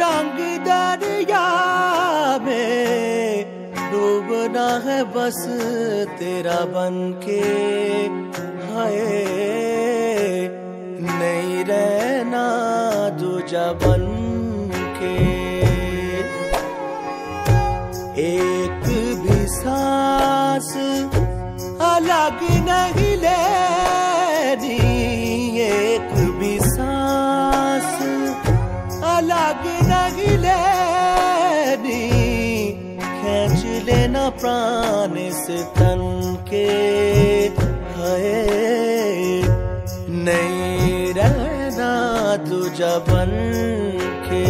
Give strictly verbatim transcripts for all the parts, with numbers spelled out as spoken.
रंग दरिया में डूबना है बस तेरा बनके, हाय नहीं रहना दूजा बनके। एक भी सांस अलग नहीं लेनी, एक भी सांस अलग नहीं लेनी, खींच लेना प्राण से तन के, हाय नहीं रहना दूजा बनके।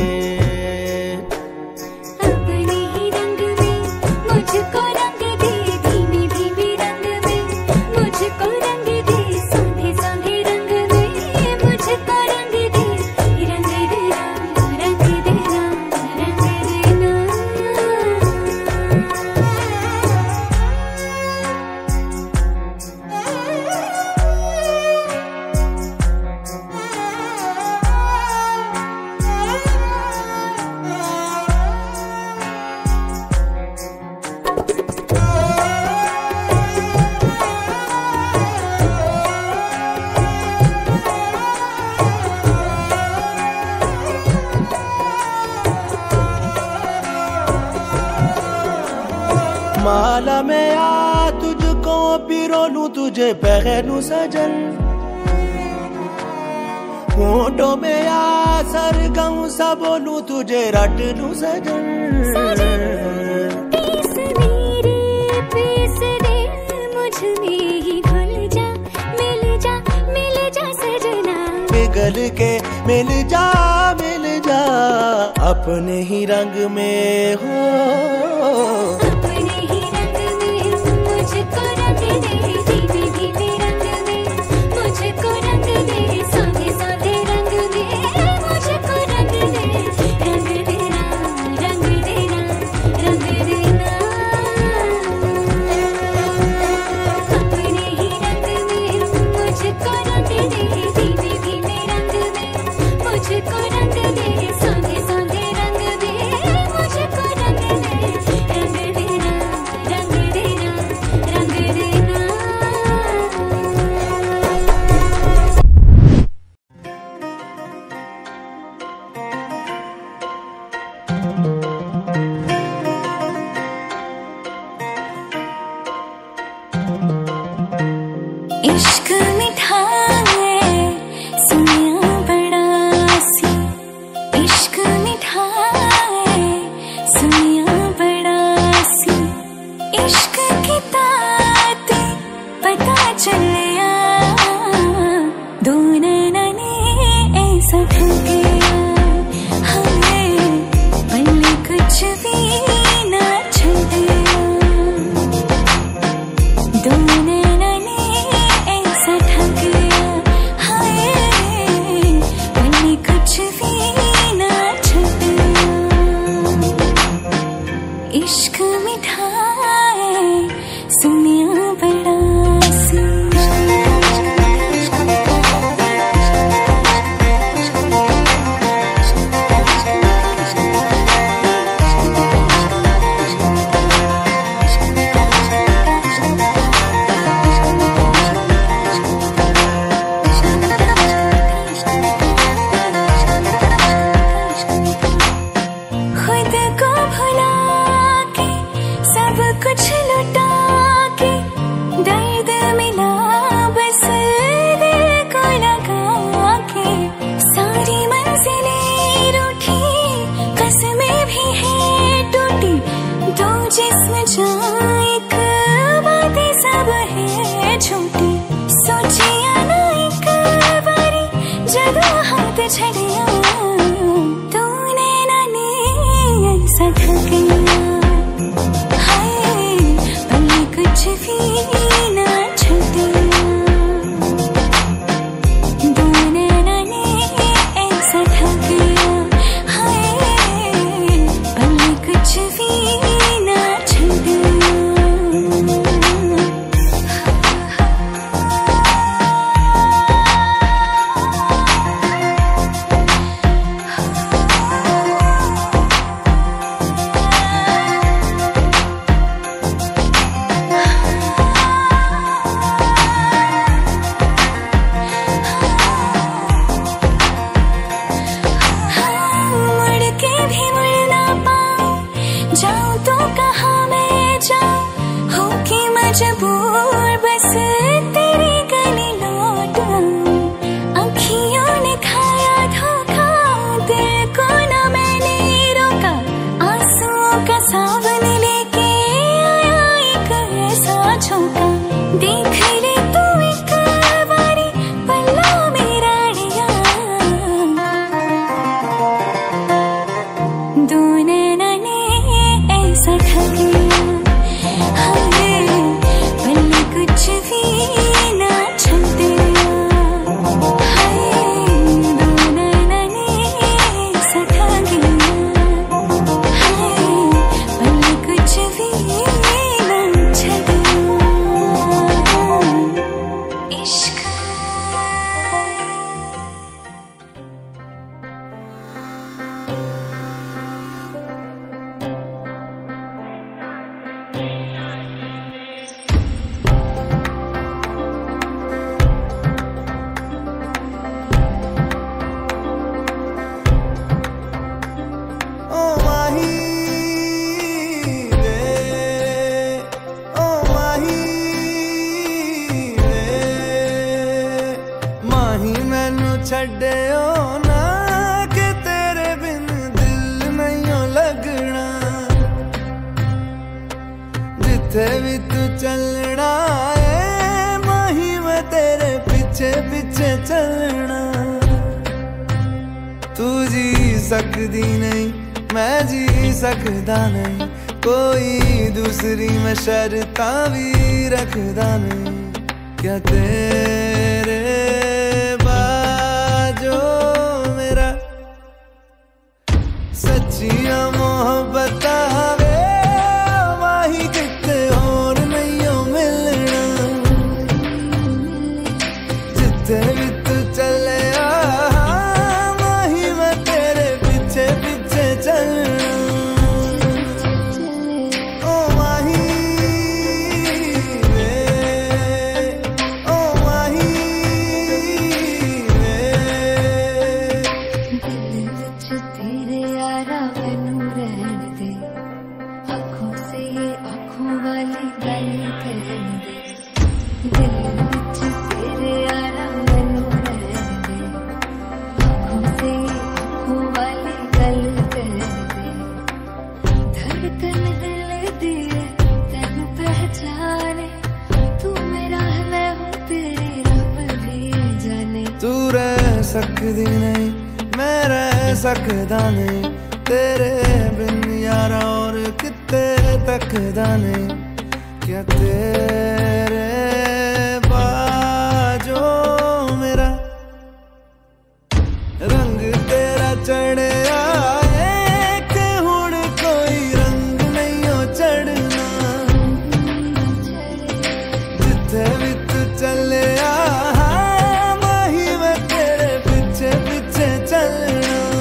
अपने ही रंग में मुझको रंग दे, धीमे धीमे रंग में मुझको रंग दे, संधे संधे रंग में मुझको रंग दे, रंग देना रंग देना रंग देना। माला में आ तुझको पिरोलूं, तुझे पहनूं सजन, होठों में आ सरगम सा बोलूं, तुझे रट लूं सजन। पीस मेरे पीस दे, मुझ में ही घुल जा, मिल जा मिल जा सजना, पिघल के मिल जा मिल जा, अपने ही रंग में हो। अपने ही रंग में मुझको रंग दे, धीमे धीमे रंग में मुझको रंग दे, साधे साधे रंग में मुझको रंग दे, रंग देना रंग देना रंग देना। अपने ही रंग में मुझको रंग दे, धीमे धीमे रंग में मुझको रंग दे, साधे साधे रंग में मुझको रंग दे, रंग देना रंग देना रंग देना। इश्क मीठा है सुनिया बड़ा सी, इश्क मीठा है सुनिया बड़ा सी, इश्क की ताते पता चलिया, दो नैना ने ऐसा ठुकिया, हमें पल कुछ भी ना छुड़िया, दो नैना ने ऐसा ठुकिया, हाय पल कुछ भी ना छुड़िया। इश्क मीठा है सुनिया बड़ा सी। खुद को भुला के सब कुछ लुटा के, दर्द मिला बस दिल को लगा के, सारी मंजिलें रूठी कसमें भी है टूटी, दो जिस्म जहाँ एक बातें सब है झूठी, सोचिया ना एक बारी जब हाथ छड़िया, तूने ना ने ऐसा ठकिया, हाय पल कुछ भी ना छुड़िया, दो नैना ने ऐसा ठकिया, हाय पल कुछ भी ना छुड़िया। सकदी नहीं, मैं जी सकदा नहीं, कोई दूसरी मैं शर्तां भी रखदा नहीं। क्या तेरे बाजो मेरा सच्चियां मोहब्बतां वे माही किते होर नहीं हो मिलना, जिथे भी तू चले माही मैं तेरे पीछे पीछे चलना। ओ माही वे, ओ माही वे, दिल विच तेरे यारा मैनू रहन दे, आँखों से आँखों वाली गल करन दे। दिल विच तेरे यारा मैनू रहन दे, आँखों से आँखों वाली गल करन दे। धड़कन दिल दी तैनू पहचाने, तू मेरा है मैं हूँ तेरी रब भी जाने। तू रह सकदी नहीं, मैं रह सकदा नहीं, तेरे बिन यारा और किते तकदा नहीं। क्या तेरे बाजो मेरा रंग तेरा चढ़िया कि हुण कोई रंग नहीं हो चढ़ना, जिथे भी तू चले माही मैं तेरे पीछे पीछे चलना।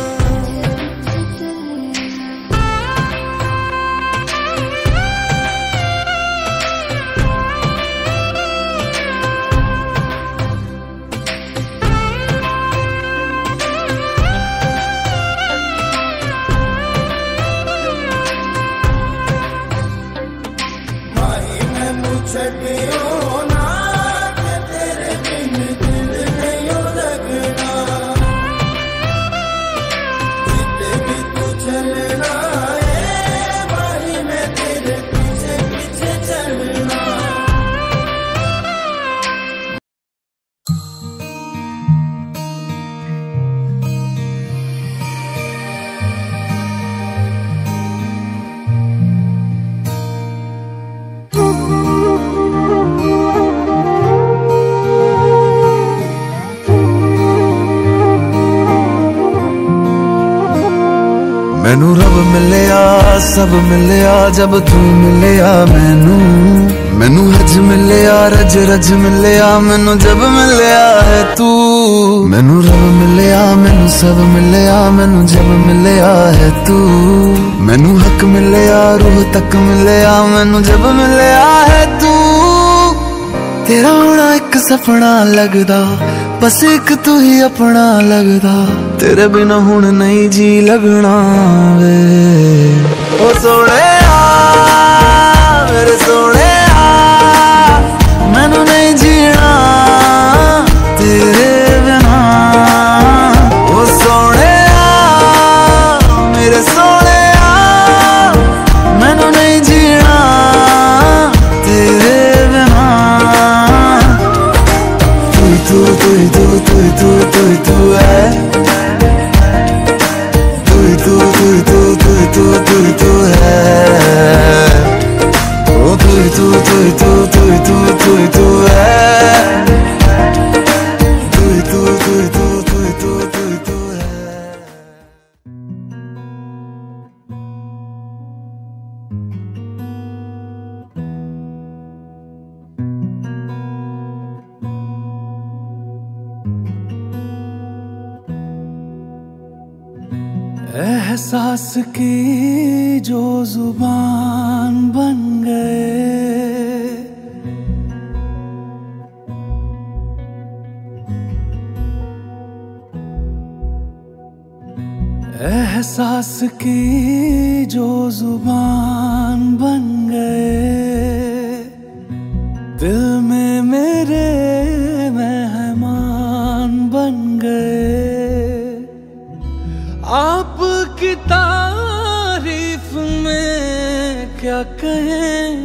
मैनू रब मिलिया सब मिलिया जब तू मिलिया मैनू, मैनू हज मिलिया रज रज मिलिया मैनू जब मिलिया है तू। मैनू रब मिलिया मैनू सब मिलिया मैनू जब मिलिया है तू। मैनू हक मिलिया रूह तक मिलिया मैनू जब मिलिया है तू। तेरा होना एक सपना लगदा, बस एक तू ही अपना लगदा, तेरे बिना हुण नहीं जी लगना वे। ओ सोने मेरे सोने मैनू नहीं जीना तेरे बिना। ओ सोने मेरे सोने मैनू नहीं जीना तेरे बिना। तू तू तू तू तू तू तू है, तू तू तू तू तू तू तू तू है। ओ तू तू तू तू तू तू तू तू है, तू तू तू तू तू तू तू तू है। एहसास की जो जुबान बन गए, एहसास की जो जुबान बन गए, दिल में मेरे मेहमान बन गए। आपकी तारीफ में क्या कहें,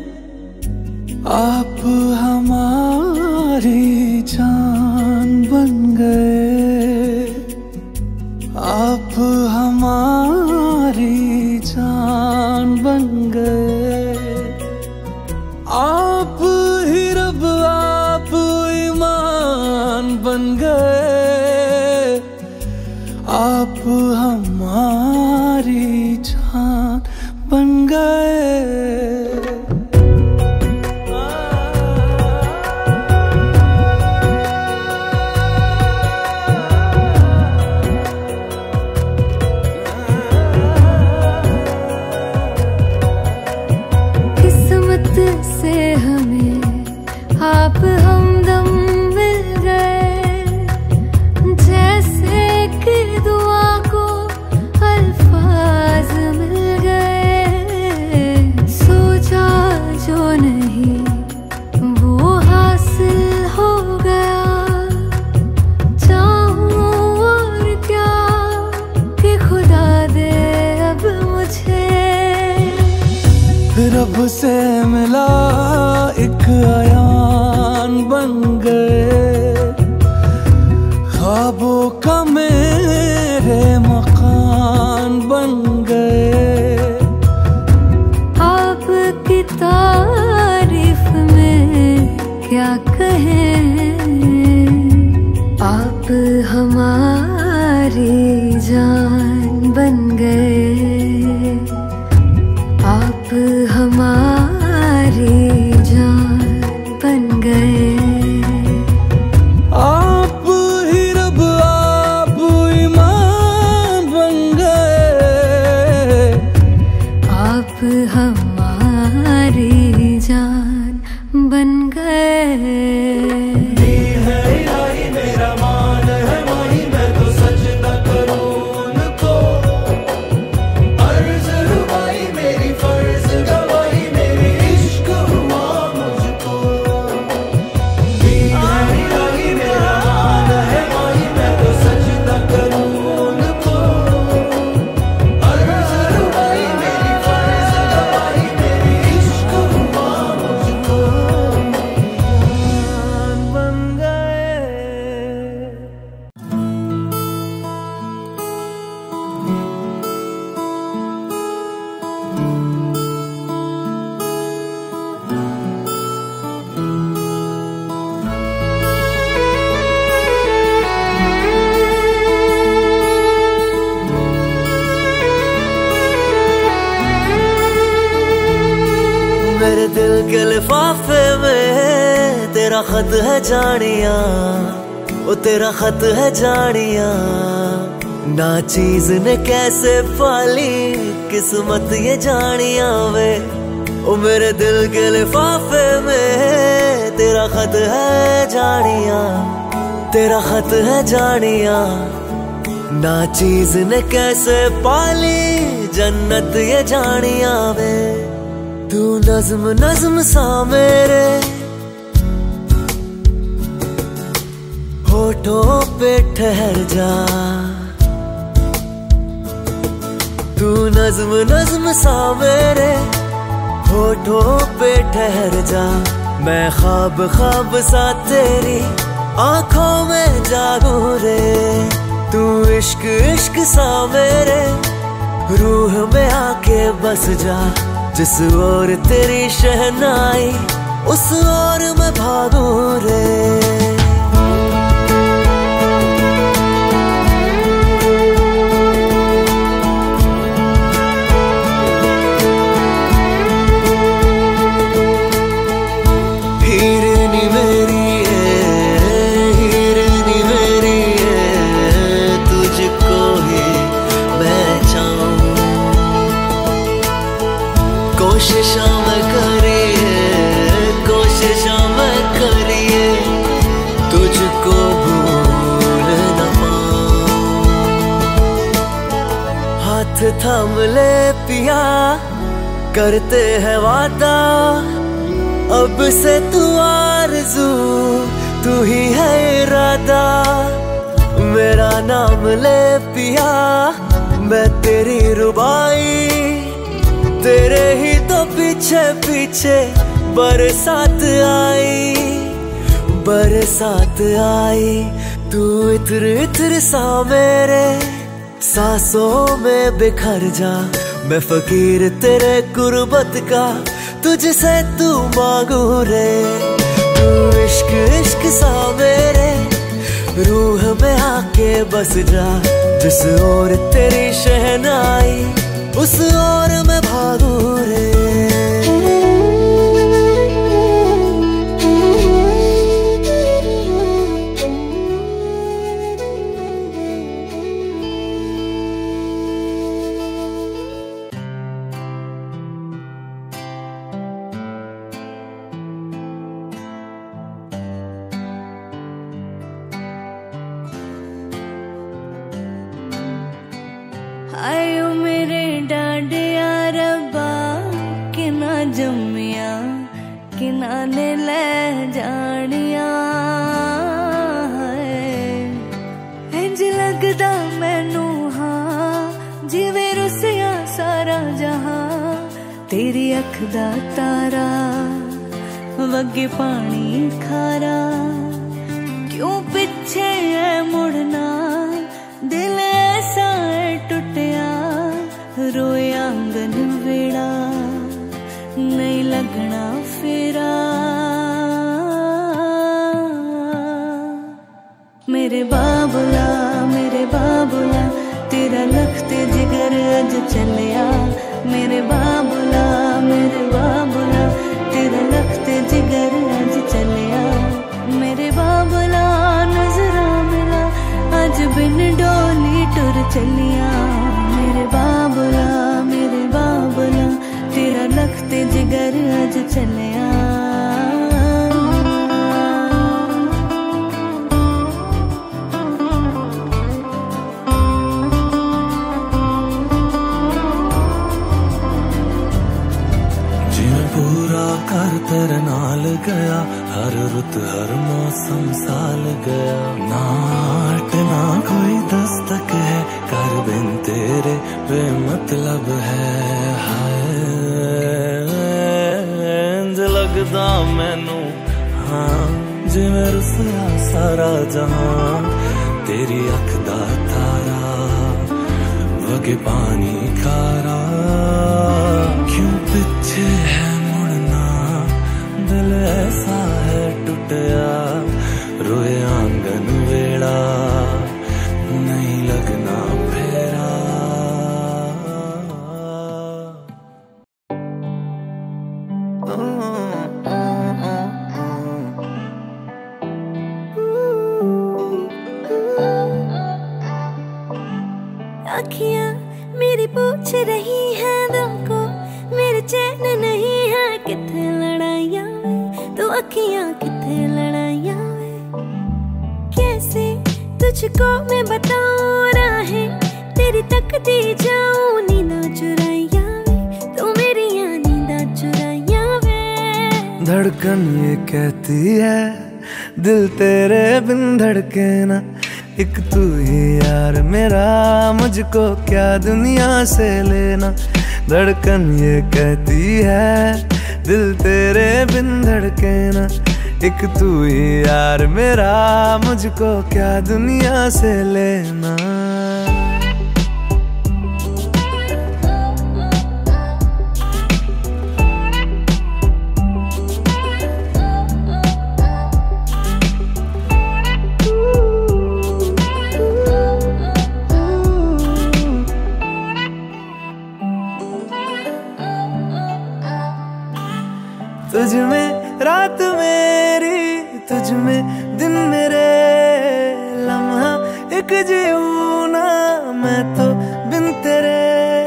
आप हमारी जान बन गए। आप आप हमारी जान बन गए। किस्मत से हमें आप हमदम मिल गए, जैसे कि दुआ को अल्फाज मिल गए। सोचा जो नहीं वो हासिल हो गया, चाहूं और क्या कि खुदा दे अब मुझे। रब से मिला एक आयान बन गए, ख्वाबों का मेरे मकान बन गए। आपकी तारीफ में क्या कहें, आप हमारी जान बन गए, आप हमारी जान बन गए। आप ही रब आप ईमान बन गए, आप हमारी जान बन गए। मेरे दिल के लिफाफे में तेरा खत है जानिया, ओ तेरा खत है जानिया। ना चीज ने कैसे पाली किस्मत ये जानिया वे। ओ मेरे दिल के लिफाफे में तेरा खत है जानिया, तेरा खत है जानिया। ना चीज ने कैसे पाली जन्नत ये जानिया वे। तू नज्म नज्म सा मेरे होठों पे ठहर जा, तू नज्म नज्म सा मेरे होठों पे ठहर जा। मैं ख्वाब ख्वाब सा तेरी आंखों में जागू रे। तू इश्क इश्क सा मेरे रूह में आके बस जा। जिस ओर तेरी शहनाई उस ओर मैं भागू रे। हीरनी मेरी है, हीरनी मेरी है, तुझको ही मैं चाहूं। कोशिशा मैं करिए, कोशिशा मैं करिए, तुझको भूल न पाऊं। हाथ थाम ले पिया करते हैं वादा, अब से तू आरज़ू तू ही है इरादा। मेरा नाम ले पिया मैं तेरी रुबाई, तेरे ही तो पीछे पीछे बरसात आई, बरसात आई। तू इत्र इत्र सा मेरे सांसों में बिखर जा। मैं फकीर तेरे गुर्बत का तुझसे तू मांगू रे। तू इश्क इश्क सा मेरे रूह में आके बस जा, जिस ओर तेरी शहनाई उस ओर मैं भागूं रे। आयो मेरे डांडिया रब्बा कि ना जम्मिया कि ना ने ले जानिया। इंज लगदा मैनू हाँ जिवें रुसिया सारा जहां, तेरी अख दा तारा वगे पानी खारा। क्यों पीछे है मुड़ना, दिल ऐसा है टूटिया, रोए आंगन वेड़ा नहीं लगना फेरा। मेरे बाबुला मेरे बाबुला तेरा लखते जिगर अज चलिया। मेरे बाबुला मेरे बाबुला तेरा लखते जिगर अज चलिया। मेरे बाबुला नजरा मिला अज बिन डोली टुर चलिया। मेरे बाबुला मेरे बाबुला तेरा लखते जिगर अज चलिया। पूरा कर तेरे नाल गया, हर रुत हर मौसम साल गया। नाट ना कोई दस्तक है, कर बिन तेरे बेमतलब है। हाय इंज लगदा मैनू हाँ जिवें रुसिया सारा जहां, तेरी अख दा तारा वगे पानी खारा। क्यों पीछे है दिल ऐसा है टूटिया, रोए आंगन वेड़ा नहीं लगना फेरा। अखियां मेरी पूछ रही है दिल को, मेरे चैन नहीं है किथे लड़ाइयां वे। तो अखियां किथे लड़ाइयां वे, कैसे तुझको मैं बताऊं राहें तेरी तकती जाऊं। नींदा चुराइयां वे तू मेरी नींदा चुराइयां वे। धड़कन ये कहती है दिल तेरे बिन धड़के ना, एक तू ही यार मेरा मुझको क्या दुनिया से लेना। धड़कन ये कहती है दिल तेरे बिन धड़के ना, एक तू ही यार मेरा मुझको क्या दुनिया से लेना। तुझ में रात मेरी, तुझ में दिन मेरे, लम्हा एक जीऊं ना मैं तो बिन तेरे।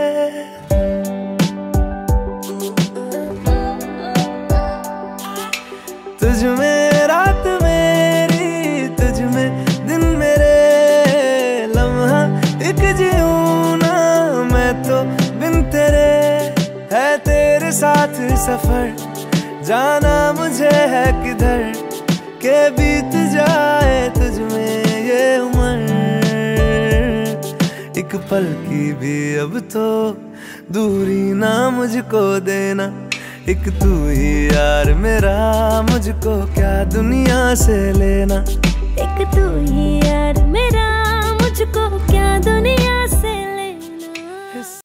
तुझ में रात मेरी, तुझ में दिन मेरे, लम्हा एक जीऊं ना मैं तो बिन तेरे। है तेरे साथ सफर जाना मुझे है किधर, के बीत जाए तुझ में ये उम्र। एक पल की भी अब तो दूरी ना मुझको देना, एक तू ही यार मेरा मुझको क्या दुनिया से लेना। एक तू ही यार मेरा मुझको क्या दुनिया से